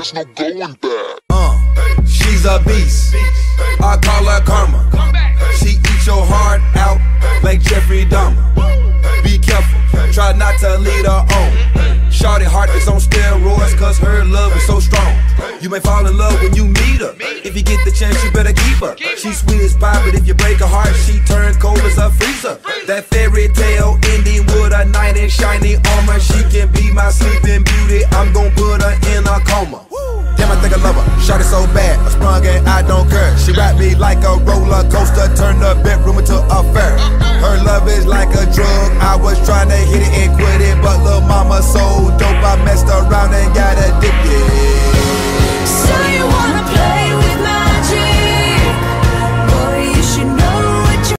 there's no going back. She's a beast, I call her karma. She eats your heart out like Jeffrey Dahmer. Be careful, try not to lead her on. Shawty heart is on steroids, cause her love is so strong. You may fall in love when you meet her. If you get the chance, you better keep her. She's sweet as pie, but if you break her heart, she turns cold as a freezer. That fairy tale ending with a knight in shiny armor. She can be my sleeping beauty, I'm gon' put her in a coma. Damn, I think I love her, shawty so bad, I sprung and I don't care. She wrapped me like a roller coaster, turned the bedroom into a fair. Her love is like a drug, I was trying to hit it and quit it, but lil' mama so dope, I messed around